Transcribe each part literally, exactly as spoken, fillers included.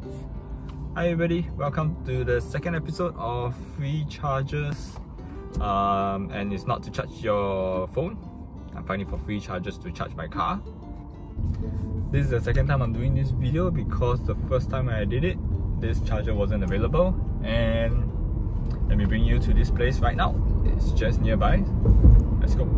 Hi everybody, welcome to the second episode of free chargers. Um, and it's not to charge your phone. I'm finding for free chargers to charge my car. This is the second time I'm doing this video because the first time I did it, this charger wasn't available. And let me bring you to this place right now. It's just nearby. Let's go.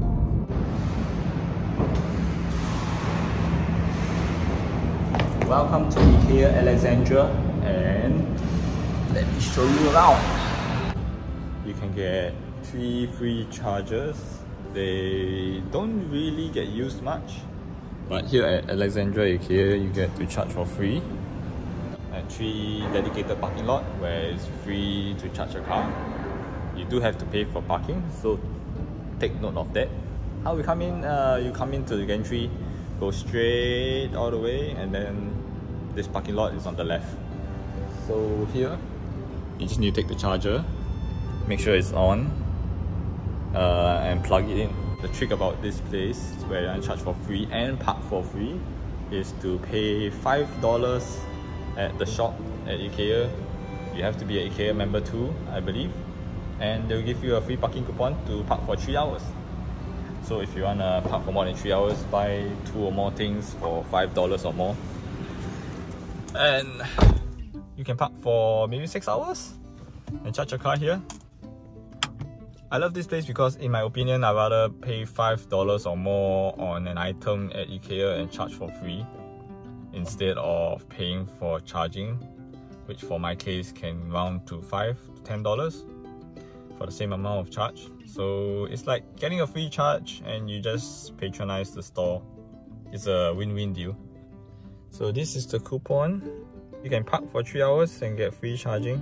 Welcome to IKEA Alexandra, and let me show you around. You can get three free chargers. They don't really get used much, but here at Alexandra IKEA you get to charge for free. And three dedicated parking lot where it's free to charge your car. You do have to pay for parking, so take note of that. How we come in? Uh, you come into the gantry, go straight all the way, and then this parking lot is on the left. So here, you just need to take the charger, make sure it's on, uh, and plug it in. The trick about this place where you can charge for free and park for free is to pay five dollars at the shop at IKEA. You have to be an IKEA member too, I believe, and they'll give you a free parking coupon to park for three hours. So if you want to park for more than three hours, buy two or more things for five dollars or more. And you can park for maybe six hours and charge your car here. I love this place because in my opinion, I'd rather pay five dollars or more on an item at IKEA and charge for free instead of paying for charging, which for my case can round to five to ten dollars for the same amount of charge. So it's like getting a free charge and you just patronize the store. It's a win-win deal. So this is the coupon. You can park for three hours and get free charging.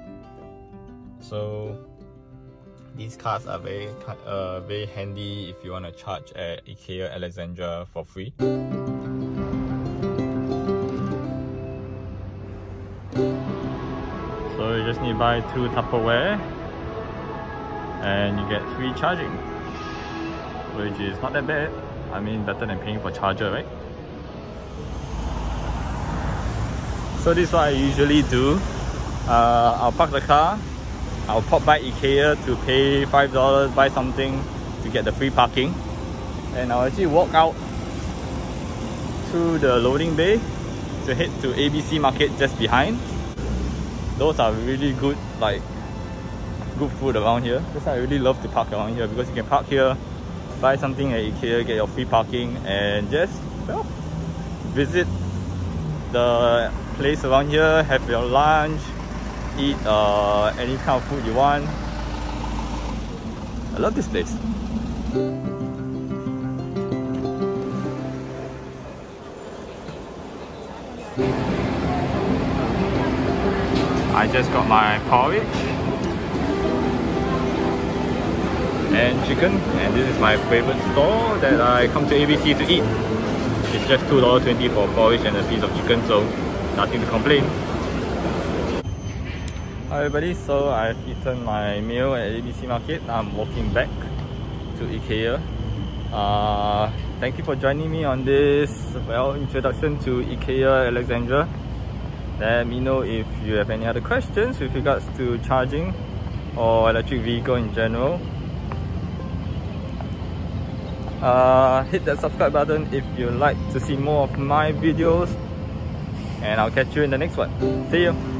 So these cards are very uh, very handy if you want to charge at IKEA Alexandra for free. So you just need to buy two Tupperware and you get free charging, which is not that bad. I mean, better than paying for charger, right? So this is what I usually do. Uh, I'll park the car, I'll pop by IKEA to pay five dollars, buy something to get the free parking, and I'll actually walk out to the loading bay to head to A B C Market just behind. Those are really good, like good food around here. That's why I really love to park around here, because you can park here, buy something at IKEA, get your free parking, and just, well, visit the place around here, have your lunch, eat uh, any kind of food you want. I love this place. I just got my porridge and chicken, and this is my favorite store that I come to A B C to eat. It's just two dollars twenty for porridge and a piece of chicken, so nothing to complain. Hi everybody, so I've eaten my meal at A B C Market. I'm walking back to IKEA. Uh, thank you for joining me on this, well, introduction to IKEA Alexandra. Let me know if you have any other questions with regards to charging or electric vehicle in general. Uh, hit that subscribe button if you like to see more of my videos, and I'll catch you in the next one. See you!